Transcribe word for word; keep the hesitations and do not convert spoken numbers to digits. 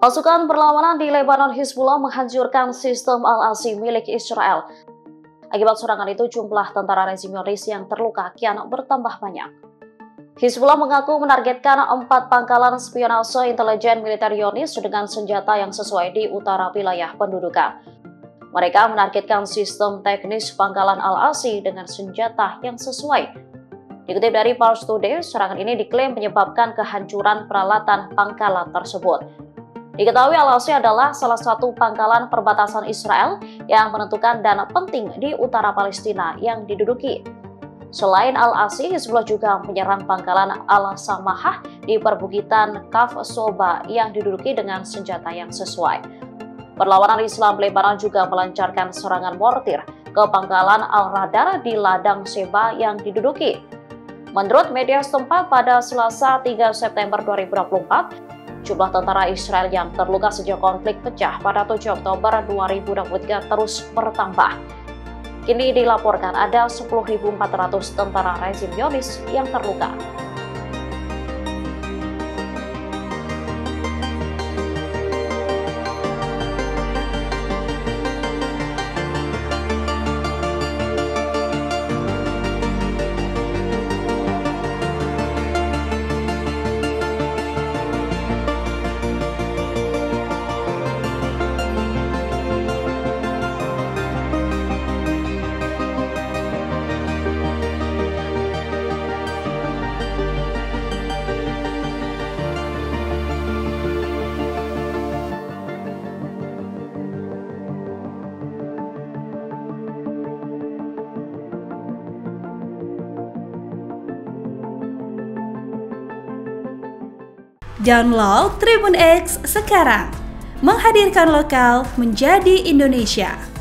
Pasukan perlawanan di Lebanon Hizbullah menghancurkan sistem Al-Asi milik Israel. Akibat serangan itu, jumlah tentara rezim Zionis yang terluka kian bertambah banyak. Hizbullah mengaku menargetkan empat pangkalan spionase intelijen militer Zionis dengan senjata yang sesuai di utara wilayah pendudukan. Mereka menargetkan sistem teknis pangkalan Al-Asi dengan senjata yang sesuai. Dikutip dari Pars Today, serangan ini diklaim menyebabkan kehancuran peralatan pangkalan tersebut. Diketahui Al-Asi adalah salah satu pangkalan perbatasan Israel yang menentukan dan penting di utara Palestina yang diduduki. Selain Al-Asi, Hizbullah juga menyerang pangkalan Al-Samahah di perbukitan Kaf Soba yang diduduki dengan senjata yang sesuai. Perlawanan Islam Lebanon juga melancarkan serangan mortir ke pangkalan Al-Radar di ladang Seba yang diduduki. Menurut media setempat, pada Selasa tiga September dua ribu dua puluh empat, jumlah tentara Israel yang terluka sejak konflik pecah pada tujuh Oktober dua ribu dua puluh tiga terus bertambah. Kini dilaporkan ada sepuluh ribu empat ratus tentara rezim Zionis yang terluka. Download Tribun X sekarang, menghadirkan lokal menjadi Indonesia.